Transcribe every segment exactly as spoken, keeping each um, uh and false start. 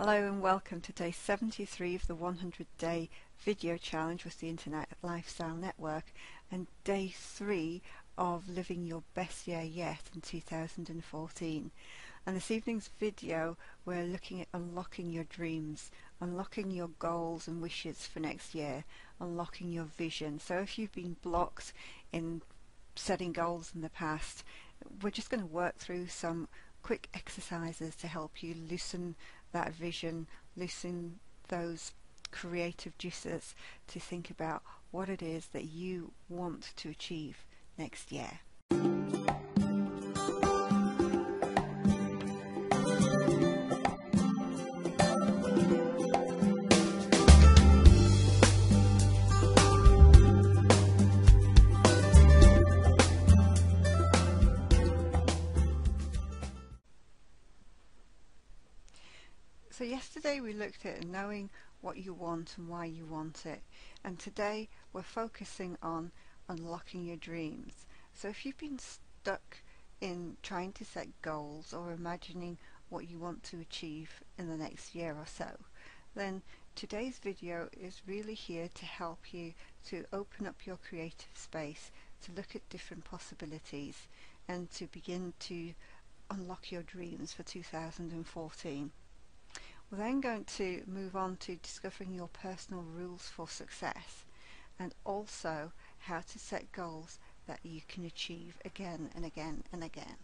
Hello and welcome to day seventy-three of the one hundred day video challenge with the Internet Lifestyle Network and day three of living your best year yet in two thousand fourteen. And this evening's video we're looking at unlocking your dreams, unlocking your goals and wishes for next year, unlocking your vision. So if you've been blocked in setting goals in the past, we're just going to work through some quick exercises to help you loosen that vision, loosen those creative juices to think about what it is that you want to achieve next year. So yesterday we looked at knowing what you want and why you want it, and today we're focusing on unlocking your dreams. So if you've been stuck in trying to set goals or imagining what you want to achieve in the next year or so, then today's video is really here to help you to open up your creative space, to look at different possibilities and to begin to unlock your dreams for two thousand fourteen. We're then going to move on to discovering your personal rules for success and also how to set goals that you can achieve again and again and again.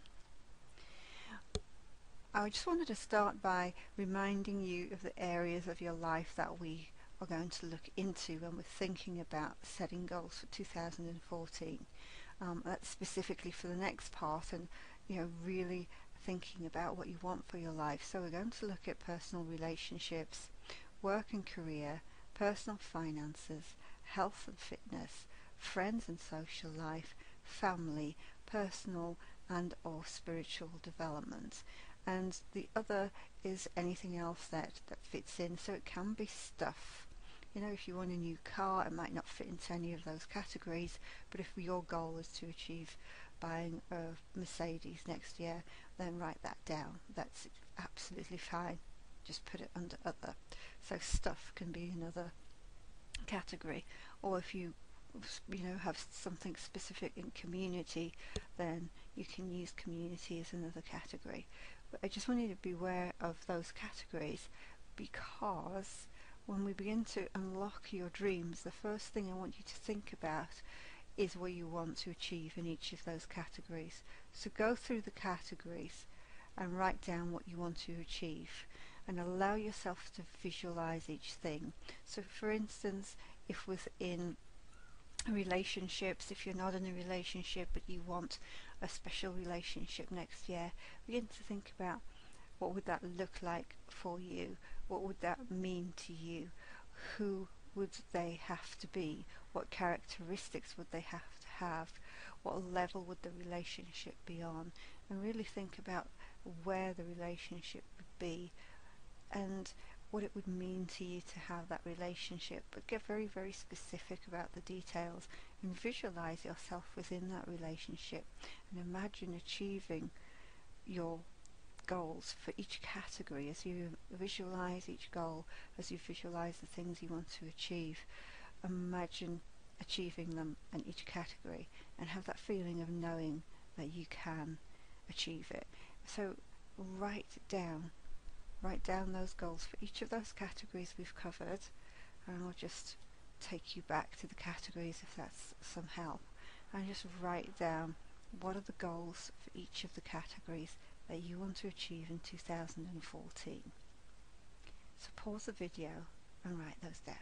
I just wanted to start by reminding you of the areas of your life that we are going to look into when we're thinking about setting goals for two thousand fourteen. Um, that's specifically for the next part, and you know, really thinking about what you want for your life. So we're going to look at personal relationships, work and career, personal finances, health and fitness, friends and social life, family, personal and or spiritual development. And the other is anything else that, that fits in. So it can be stuff. You know, if you want a new car, it might not fit into any of those categories, but if your goal is to achieve buying a Mercedes next year, then write that down. That's absolutely fine. Just put it under other. So stuff can be another category, or if you you know have something specific in community, then you can use community as another category. But I just want you to be aware of those categories, because when we begin to unlock your dreams, the first thing I want you to think about is what you want to achieve in each of those categories. So go through the categories and write down what you want to achieve and allow yourself to visualize each thing. So for instance, if within relationships, if you're not in a relationship but you want a special relationship next year, begin to think about what would that look like for you, what would that mean to you, who would they have to be, what characteristics would they have to have, what level would the relationship be on, and really think about where the relationship would be and what it would mean to you to have that relationship. But get very very specific about the details and visualize yourself within that relationship and imagine achieving your goals for each category. As you visualize each goal, as you visualize the things you want to achieve, imagine achieving them in each category and have that feeling of knowing that you can achieve it. So write it down, write down those goals for each of those categories we've covered, and I'll just take you back to the categories if that's some help, and just write down what are the goals for each of the categories that you want to achieve in two thousand fourteen. So pause the video and write those down.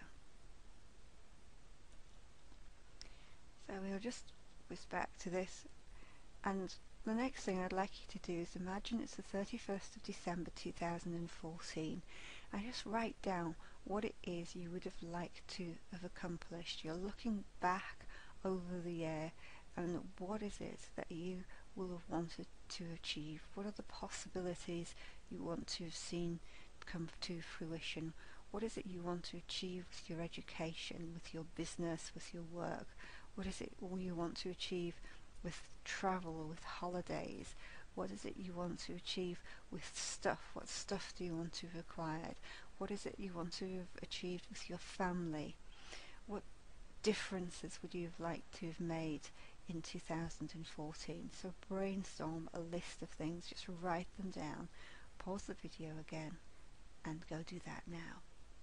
So we'll just whiz back to this, and the next thing I'd like you to do is imagine it's the thirty-first of December two thousand fourteen, and just write down what it is you would have liked to have accomplished. You're looking back over the year, and what is it that you will have wanted to achieve? What are the possibilities you want to have seen come to fruition? What is it you want to achieve with your education, with your business, with your work? What is it you want to achieve with travel, with holidays, What is it you want to achieve with stuff? What stuff do you want to have acquired? What is it you want to have achieved with your family? What differences would you have liked to have made in two thousand fourteen? So brainstorm a list of things, just write them down, pause the video again, and go do that now.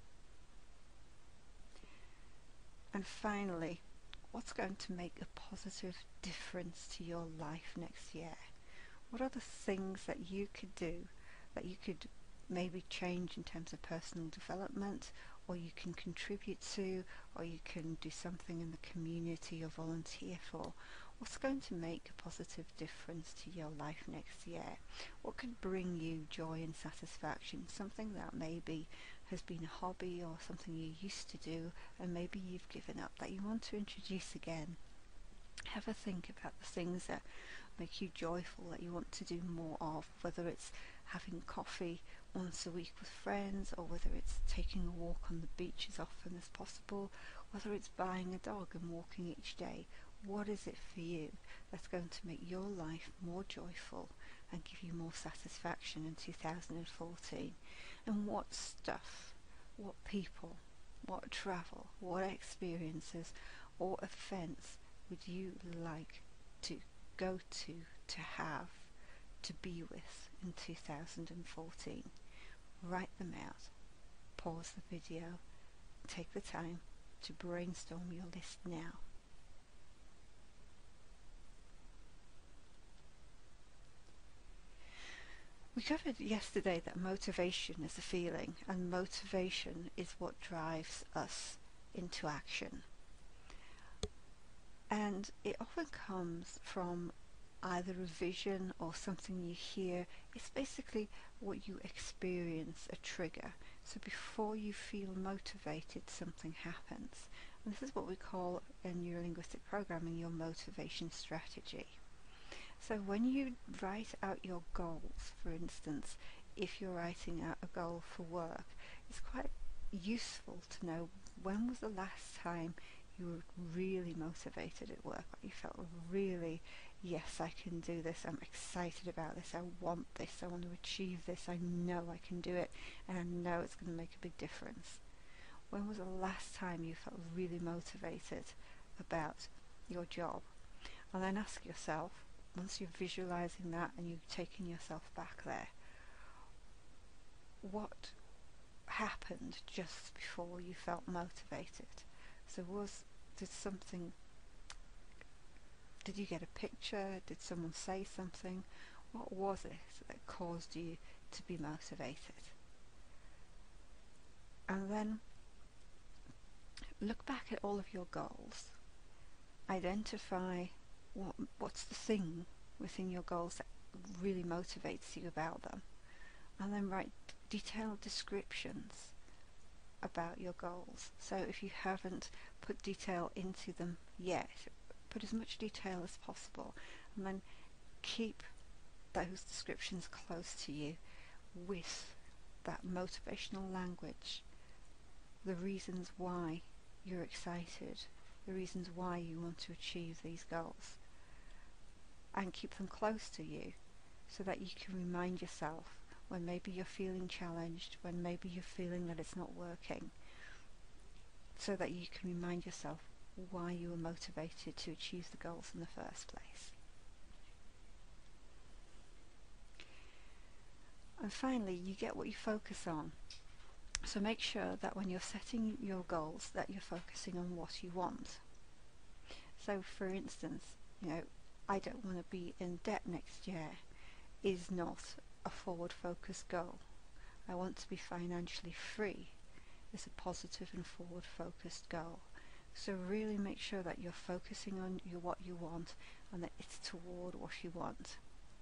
And finally, what's going to make a positive difference to your life next year? What are the things that you could do, that you could maybe change in terms of personal development, or you can contribute to, or you can do something in the community or volunteer for? What's going to make a positive difference to your life next year? What could bring you joy and satisfaction? Something that maybe has been a hobby or something you used to do and maybe you've given up, that you want to introduce again. Have a think about the things that make you joyful, that you want to do more of, whether it's having coffee once a week with friends, or whether it's taking a walk on the beach as often as possible, whether it's buying a dog and walking each day. What is it for you that's going to make your life more joyful and give you more satisfaction in two thousand fourteen? And what stuff, what people, what travel, what experiences or events would you like to go to, to have, to be with in two thousand fourteen? Write them out, pause the video, take the time to brainstorm your list now. We covered yesterday that motivation is a feeling, and motivation is what drives us into action. And it often comes from either a vision or something you hear. It's basically what you experience, a trigger. So before you feel motivated, something happens. And this is what we call in neurolinguistic programming your motivation strategy. So when you write out your goals, for instance, if you're writing out a goal for work, it's quite useful to know when was the last time you were really motivated at work, you felt really, yes, I can do this, I'm excited about this, I want this, I want to achieve this, I know I can do it, and I know it's going to make a big difference. When was the last time you felt really motivated about your job? And then ask yourself, once you're visualizing that and you've taken yourself back there, what happened just before you felt motivated? So was, did something, did you get a picture? Did someone say something? What was it that caused you to be motivated? And then look back at all of your goals. Identify what what's the thing within your goals that really motivates you about them. And then write detailed descriptions about your goals. So if you haven't put detail into them yet, put as much detail as possible, and then keep those descriptions close to you with that motivational language, the reasons why you're excited, the reasons why you want to achieve these goals, and keep them close to you so that you can remind yourself when maybe you're feeling challenged, when maybe you're feeling that it's not working, so that you can remind yourself why you were motivated to achieve the goals in the first place. And finally, you get what you focus on. So make sure that when you're setting your goals that you're focusing on what you want. So for instance, you know, I don't want to be in debt next year is not a forward focused goal. I want to be financially free is a positive and forward focused goal. So really make sure that you're focusing on your, what you want, and that it's toward what you want.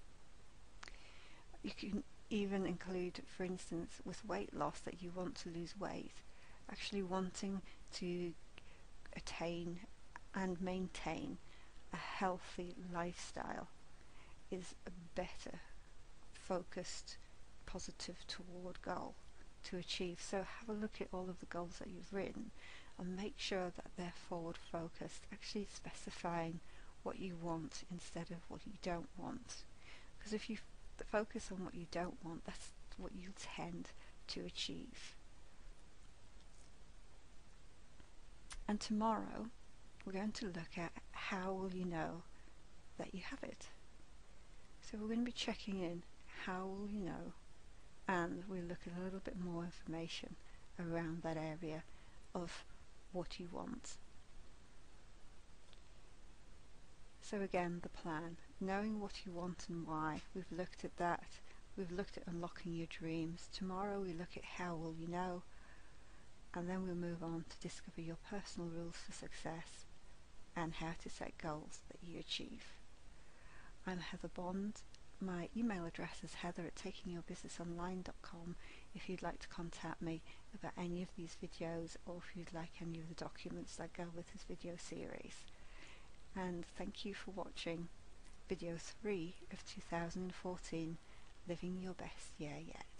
You can even include, for instance, with weight loss, that you want to lose weight, actually wanting to attain and maintain a healthy lifestyle is a better focused, positive toward goal to achieve. So have a look at all of the goals that you've written and make sure that they're forward focused, actually specifying what you want instead of what you don't want. Because if you to focus on what you don't want. That's what you'll tend to achieve. And tomorrow we're going to look at how will you know that you have it. So we're going to be checking in, how will you know, and we'll look at a little bit more information around that area of what you want. So again, the plan, knowing what you want and why. We've looked at that. We've looked at unlocking your dreams. Tomorrow we look at how will you know, and then we'll move on to discover your personal rules for success and how to set goals that you achieve. I'm Heather Bond. My email address is heather at taking your business online dot com if you'd like to contact me about any of these videos, or if you'd like any of the documents that go with this video series. And thank you for watching video three of two thousand fourteen, Living Your Best Year Yet.